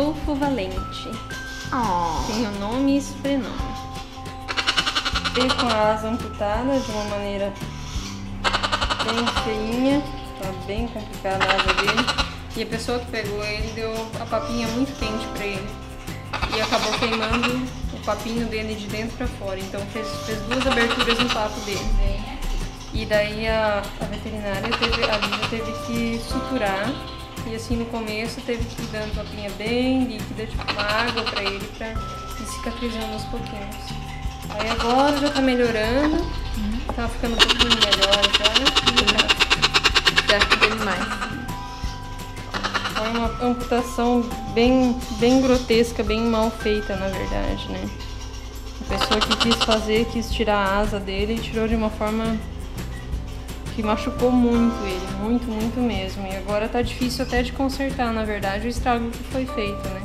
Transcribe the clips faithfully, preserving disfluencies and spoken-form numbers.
Rodolfo Valente. Oh. Tem o nome e esse prenome. Veio com a asa amputada de uma maneira bem feinha. Tá bem complicada a asa dele. E a pessoa que pegou ele deu a papinha muito quente pra ele. E acabou queimando o papinho dele de dentro pra fora. Então fez, fez duas aberturas no papo dele. E daí a, a veterinária, teve, a Lívia teve que suturar. E assim no começo teve que ir dando papinha bem líquida, tipo uma água pra ele, pra ir cicatrizando aos pouquinhos. Aí agora já tá melhorando, uhum. Tá ficando um pouquinho melhor já. Perto dele mais. Foi uma amputação bem, bem grotesca, bem mal feita na verdade, né? A pessoa que quis fazer, quis tirar a asa dele e tirou de uma forma que machucou muito ele, muito, muito mesmo. E agora tá difícil até de consertar, na verdade, o estrago que foi feito, né?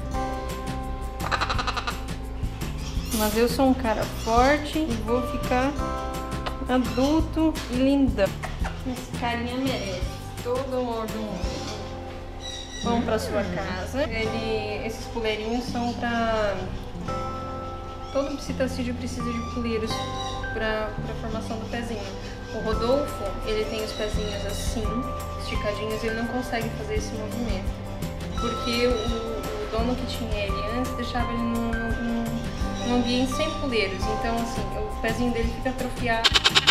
Mas eu sou um cara forte e vou ficar adulto e lindão. Esse carinha merece todo o amor do mundo. Vamos pra sua casa. Ele, esses puleirinhos são pra... Todo psitacídeo precisa de puleiros pra, pra formação do pezinho. O Rodolfo, ele tem os pezinhos assim, esticadinhos, e ele não consegue fazer esse movimento. Porque o, o dono que tinha ele antes deixava ele num, num, num ambiente sem puleiros. Então, assim, o pezinho dele fica atrofiado.